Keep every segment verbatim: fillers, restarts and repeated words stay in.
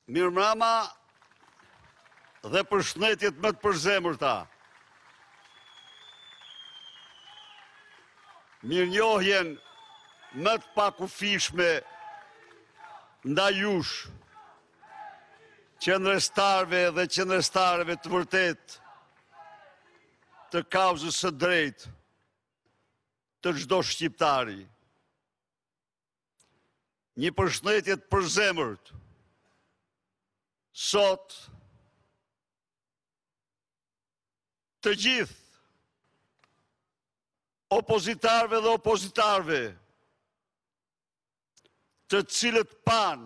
Mirëmbrëma dhe përshëndetjet më të përzemërta. Mirënjohjen më të pakufishme ndaj jush, qendrestarëve dhe qendrestarëve të vërtet të kauzës së drejtë të çdo shqiptari. Një përshëndetje të përzemërt. Sot të gjithë opozitarëve dhe opozitarëve të cilët pan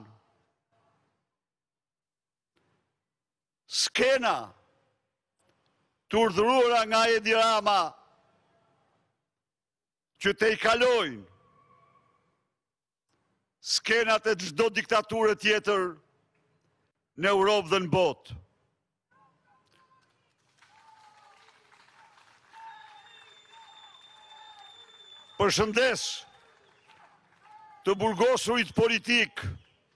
skena të urdhëruara nga Edi Rama që të i kalojnë skenat e çdo diktature tjetër në Europë dhe në botë. Përshëndes të burgosurit politik,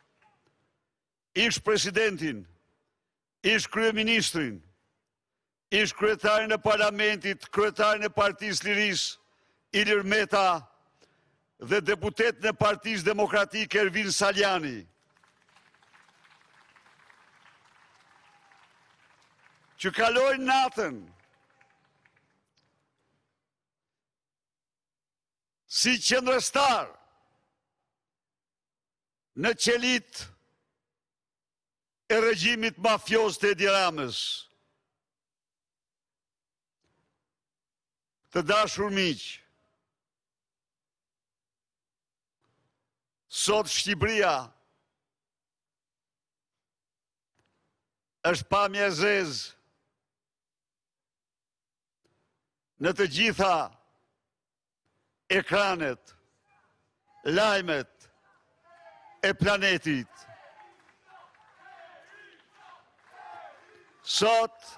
ish presidentin, ish kryeministrin, ish kryetarin e parlamentit, kryetarin e Partisë Lirisë, Ilir Meta, dhe deputetën e Partisë Demokratike Ervin Saljani, që kalojnë natën si qendrestar në qelit e regjimit mafios të Edi Ramës. Të dashur miq, sot Shqipëria është pamje e zezë në të gjitha ekranet, lajmet e planetit. Sot,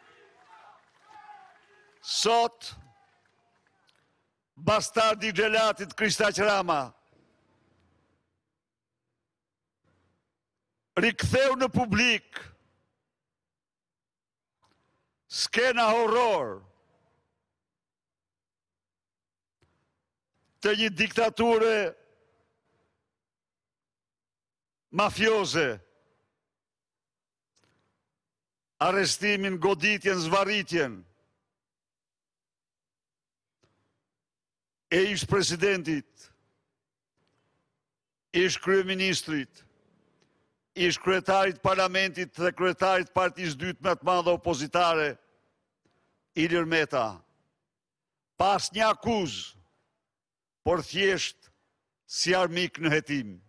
sot, bastardi i xhelatit Kristaq Rama riktheu në publik skena horror të një diktature mafioze, arrestimin, goditjen, zvarritjen e ish presidentit, ish kryeministrit, ish kryetarit parlamentit dhe kryetarit partisë dytë më të madhe opozitare, Ilir Meta, pas një akuzë, por thjesht si armik në hetim.